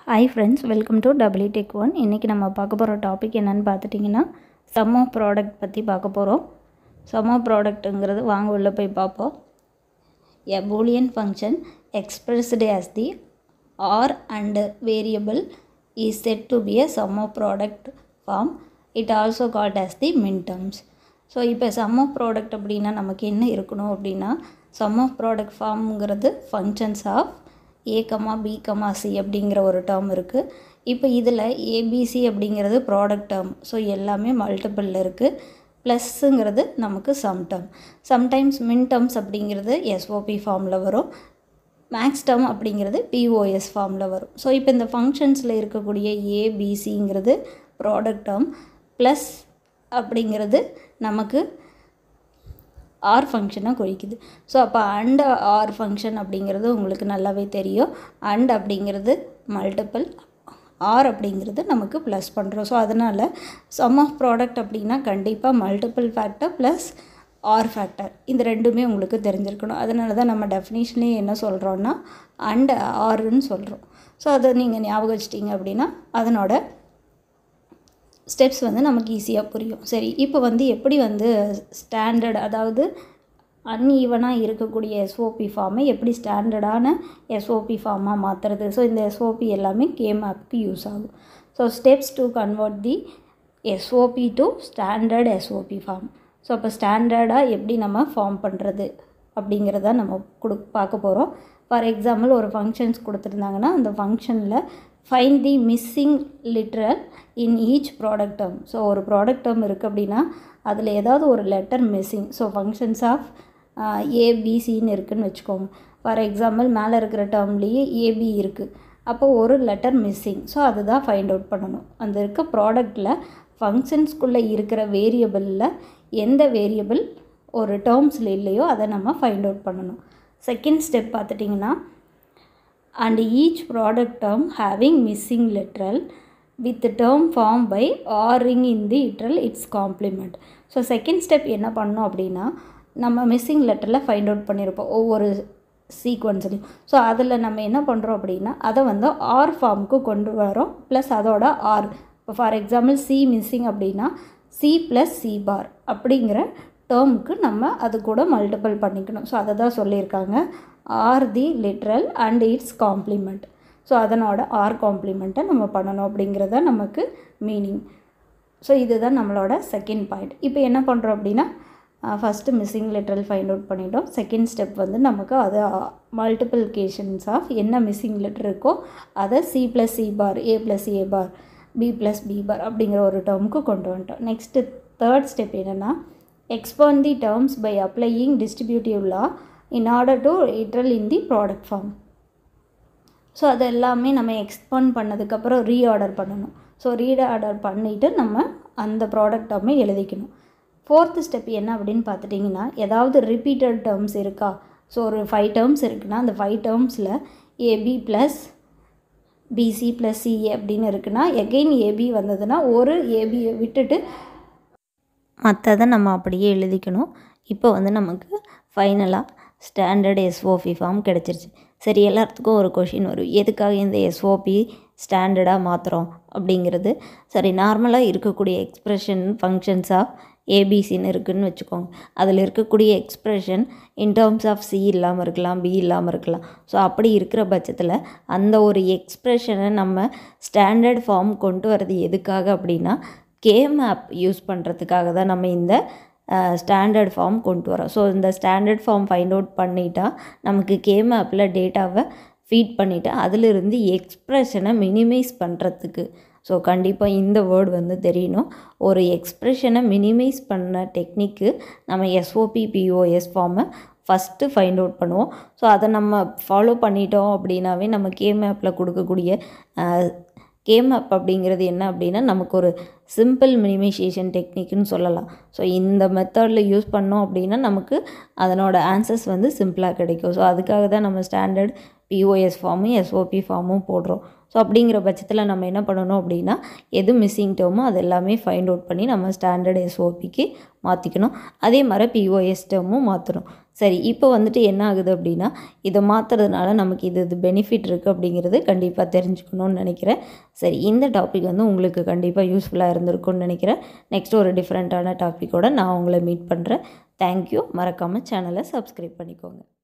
Hi friends, welcome to TECQ1. இன்னைக்கு நம்ம பார்க்க போற டாபிக் என்னன்னு பார்த்துட்டீங்கன்னா sum of product பத்தி பார்க்க போறோம். sum of productங்கிறது வாங்க உள்ள போய் பார்ப்போம். A boolean function expressed as the or and variable is said to be a sum of product form. It also called as the minterms. So இப்போ sum of product அப்படின்னா நமக்கு என்ன இருக்கணும் அப்படின்னா sum of product ஃபார்ம்ங்கிறது functions of a, b, c அப்படிங்கிற ஒரு term இருக்குது. இப்போ இதில் ஏபிசி அப்படிங்கிறது ப்ராடக்ட் டேர்ம். ஸோ எல்லாமே மல்டிபிளில் இருக்குது. ப்ளஸ்ஸுங்கிறது நமக்கு sum term. Sometimes minterms அப்படிங்கிறது எஸ்ஓபி ஃபார்மில் வரும். மேக்ஸ் டேர்ம் அப்படிங்கிறது பிஓஎஸ் ஃபார்மில் வரும். ஸோ இப்போ இந்த ஃபங்க்ஷன்ஸில் இருக்கக்கூடிய ஏபிசிங்கிறது ப்ராடக்ட் டேர்ம். ப்ளஸ் அப்படிங்கிறது நமக்கு ஆர் ஃபங்க்ஷனை குறிக்குது. ஸோ அப்போ அண்ட் ஆர் ஃபங்க்ஷன் அப்படிங்கிறது உங்களுக்கு நல்லாவே தெரியும். அண்ட் அப்படிங்கிறது மல்டிபிள், ஆர் அப்படிங்கிறது நமக்கு ப்ளஸ் பண்ணுறோம். ஸோ அதனால் சம் ஆஃப் ப்ராடக்ட் அப்படின்னா கண்டிப்பாக multiple factor plus or factor இந்த ரெண்டுமே உங்களுக்கு தெரிஞ்சிருக்கணும். அதனால தான் நம்ம டெஃபினேஷன்லேயே என்ன சொல்கிறோன்னா அண்ட் ஆர்ன்னு சொல்கிறோம். ஸோ அதை நீங்கள் ஞாபகம் வச்சிட்டிங்க அப்படின்னா அதனோட ஸ்டெப்ஸ் நமக்கு ஈஸியாக புரியும். சரி, இப்போ எப்படி ஸ்டாண்டர்ட், அதாவது அன்ஈவனாக இருக்கக்கூடிய எஸ்ஓபி ஃபார்மை எப்படி ஸ்டாண்டர்டான எஸ்ஓபி ஃபார்மாக மாற்றுறது. ஸோ இந்த எஸ்ஓபி எல்லாமே கேமேப்க்கு யூஸ் ஆகும். So steps to convert the SOP to standard SOP form. So அப்போ ஸ்டாண்டர்டாக எப்படி நம்ம ஃபார்ம் பண்ணுறது அப்படிங்கிறத நம்ம பார்க்க போகிறோம். ஃபார் எக்ஸாம்பிள் ஒரு ஃபங்க்ஷன்ஸ் கொடுத்துருந்தாங்கன்னா அந்த ஃபங்க்ஷனில் find the missing literal in each product term. So ஒரு ப்ராடக்ட் டேர்ம் இருக்குது அப்படின்னா அதில் ஏதாவது ஒரு letter missing. So functions of ஏபிசின்னு இருக்குதுன்னு வச்சுக்கோங்க. ஃபார் எக்ஸாம்பிள் மேலே இருக்கிற டேர்ம்லேயே ஏபி இருக்குது, அப்போ ஒரு லெட்டர் மிஸ்ஸிங். ஸோ அதுதான் ஃபைண்ட் அவுட் பண்ணணும். அந்த இருக்க ப்ராடக்டில் ஃபங்க்ஷன்ஸ்குள்ளே இருக்கிற வேரியபிளில் எந்த வேரியபிள் ஒரு டேர்ம்ஸில் இல்லையோ அதை நம்ம ஃபைண்ட் அவுட் பண்ணணும். செகண்ட் ஸ்டெப் பார்த்துட்டிங்கன்னா and each product term having missing literal with the term formed by or-ing in the literal its complement. So second step என்ன பண்ணோம் அப்படின்னா நம்ம மிஸ்ஸிங் லெட்டரில் ஃபைண்ட் அவுட் பண்ணியிருப்போம் ஒவ்வொரு சீக்வன்ஸ்லையும். ஸோ அதில் நம்ம என்ன பண்ணுறோம் அப்படின்னா அதை ஆர் ஃபார்முக்கு கொண்டு வரோம். ப்ளஸ் அதோட ஆர். இப்போ ஃபார் எக்ஸாம்பிள் சி மிஸ்ஸிங் அப்படின்னா சி ப்ளஸ் சி பார் அப்படிங்கிற டேர்முக்கு நம்ம அது கூட மல்டிபிள் பண்ணிக்கணும். ஸோ அதை தான் சொல்லியிருக்காங்க, or the literal and its complement. So அதனோட ஆர் காம்ப்ளிமெண்ட்டை நம்ம பண்ணணும் அப்படிங்கிறத நமக்கு மீனிங். ஸோ இதுதான் நம்மளோட செகண்ட் பாயிண்ட். இப்போ என்ன பண்ணுறோம் அப்படின்னா first missing literal find out பண்ணிட்டோம். செகண்ட் ஸ்டெப் நமக்கு அது மல்டிபிளிகேஷன்ஸ் ஆஃப் என்ன மிஸ்ஸிங் லெட்டர் இருக்கோ அதை C plus C bar, A plus A bar, B plus B bar அப்படிங்கிற ஒரு டேர்முக்கு கொண்டு வந்துட்டோம். நெக்ஸ்ட்டு தேர்ட் ஸ்டெப் என்னென்னா expand the terms by applying distributive law in order to iterate in the product form. So அது எல்லாமே நம்ம expand பண்ணதுக்கப்புறம் ரீஆர்டர் பண்ணணும். ஸோ ரீஆர்டர் பண்ணிவிட்டு நம்ம அந்த ப்ராடக்ட் டேர்மை எழுதிக்கணும். ஃபோர்த்து ஸ்டெப் என்ன அப்படின்னு பார்த்துட்டிங்கன்னா ஏதாவது ரிப்பீட்டட் டேர்ம்ஸ் இருக்கா. ஸோ ஒரு 5 டேர்ம்ஸ் இருக்குன்னா அந்த 5 டேர்ம்ஸில் AB plus BC plus CA அப்படின்னு இருக்குன்னா எகெயின் ஏபி வந்ததுன்னா ஒரு ஏபியை விட்டுட்டு மற்றதை நம்ம அப்படியே எழுதிக்கணும். இப்போ நமக்கு ஃபைனலாக ஸ்டாண்டர்ட் எஸ்ஓபி ஃபார்ம் கிடச்சிருச்சு. சரி, எல்லாத்துக்கும் ஒரு கொஷின் வரும், எதுக்காக இந்த எஸ்ஓபி ஸ்டாண்டர்டாக மாற்றுறோம் அப்படிங்கிறது. சரி, நார்மலாக இருக்கக்கூடிய எக்ஸ்ப்ரெஷன் ஃபங்க்ஷன்ஸ் ஆஃப் ஏபிசின்னு இருக்குதுன்னு வச்சுக்கோங்க. அதில் இருக்கக்கூடிய expression in terms of C இல்லாமல் இருக்கலாம், பி இல்லாமல் இருக்கலாம். ஸோ அப்படி இருக்கிற பட்சத்தில் அந்த ஒரு எக்ஸ்ப்ரெஷனை நம்ம ஸ்டாண்டர்ட் ஃபார்ம் கொண்டு வரது எதுக்காக அப்படின்னா கேமேப் யூஸ் பண்ணுறதுக்காக தான் நம்ம இந்த ஸ்டாண்டர்ட் ஃபார்ம் கொண்டு வரோம். ஸோ இந்த ஸ்டாண்டர்ட் ஃபார்ம் ஃபைண்ட் அவுட் பண்ணிட்டா நமக்கு கேமேப்பில் டேட்டாவை ஃபீட் பண்ணிவிட்டு அதிலிருந்து எக்ஸ்ப்ரெஷனை மினிமைஸ் பண்ணுறதுக்கு. ஸோ கண்டிப்பாக இந்த வேர்டு தெரியணும். ஒரு எக்ஸ்ப்ரெஷனை மினிமைஸ் பண்ண டெக்னிக்கு நம்ம எஸ்ஓபி பிஓஎஸ் ஃபார்மை ஃபஸ்ட்டு ஃபைண்ட் அவுட் பண்ணுவோம். ஸோ அதை நம்ம ஃபாலோ பண்ணிட்டோம் அப்படின்னாவே நம்ம கேமேப்பில் கொடுக்கக்கூடிய கேமேப் அப்படிங்கிறது என்ன அப்படின்னா நமக்கு ஒரு சிம்பிள் மினிமைசேஷன் டெக்னிக்னு சொல்லலாம். ஸோ இந்த மெத்தடில் யூஸ் பண்ணோம் அப்படின்னா நமக்கு அதனோட ஆன்சர்ஸ் சிம்பிளாக கிடைக்கும். ஸோ அதுக்காக தான் நம்ம ஸ்டாண்டர்ட் பிஓஎஸ் ஃபார்மும் எஸ்ஓபி ஃபார்மும் போடுறோம். ஸோ அப்படிங்கிற பட்சத்தில் நம்ம என்ன பண்ணணும் அப்படின்னா எது மிஸ்ஸிங் டேர்மோ அது எல்லாமே ஃபைண்ட் அவுட் பண்ணி நம்ம ஸ்டாண்டர்ட் எஸ்ஓபிக்கு மாற்றிக்கணும். அதே மாதிரி பிஓஎஸ் டேர்மும் மாற்றணும். சரி, இப்போ வந்துட்டு என்ன ஆகுது அப்படின்னா, இதை மாற்றுறதுனால நமக்கு இது பெனிஃபிட் இருக்குது அப்படிங்கிறது கண்டிப்பாக தெரிஞ்சுக்கணும்னு நினைக்கிறேன். சரி, இந்த டாபிக் வந்து உங்களுக்கு கண்டிப்பாக யூஸ்ஃபுல்லாக இருந்திருக்கும்னு நினைக்கிறேன். நெக்ஸ்ட் ஒரு டிஃப்ரெண்ட்டான டாப்பிக்கோடு நான் உங்களை மீட் பண்ணுறேன். தேங்க்யூ. மறக்காமல் சேனலை சப்ஸ்கிரைப் பண்ணிக்கோங்க.